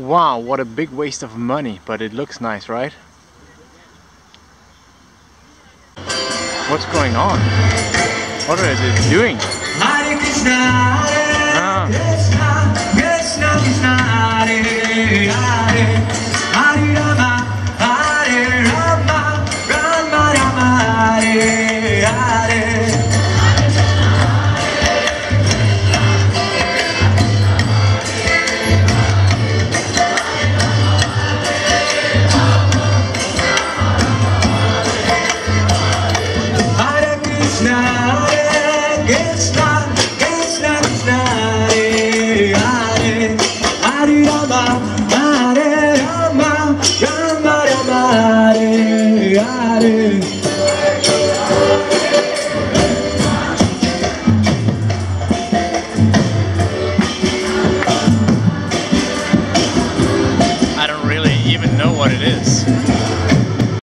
Wow, what a big waste of money, but it looks nice, right? What's going on? What are they doing? Hare Krishna, Hare Krishna, Krishna Krishna, Hare Hare, Hare Rama, Hare Rama, Rama Rama, Hare Hare. I don't really even know what it is.